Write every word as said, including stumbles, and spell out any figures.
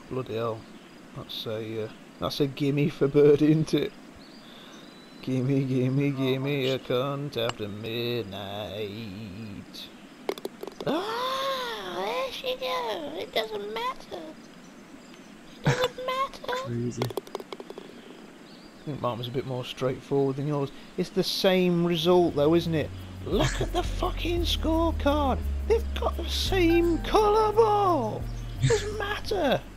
Bloody hell. That's a, uh, that's a gimme for Bird, isn't it? Gimme, gimme, gimme a cunt after midnight. Ah, there she goes. It doesn't matter. It doesn't matter. Crazy. I think mine was a bit more straightforward than yours. It's the same result though, isn't it? Look at the fucking scorecard. They've got the same colour ball. Doesn't matter.